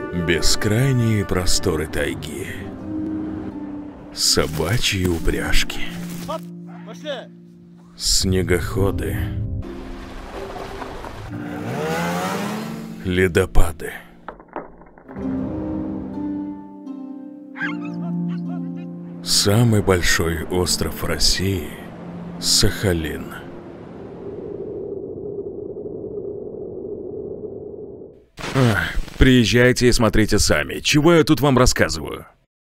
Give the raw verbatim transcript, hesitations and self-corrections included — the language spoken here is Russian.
Бескрайние просторы тайги. Собачьи упряжки. Снегоходы. Ледопады. Самый большой остров России – Сахалин. Ах, приезжайте и смотрите сами. Чего я тут вам рассказываю?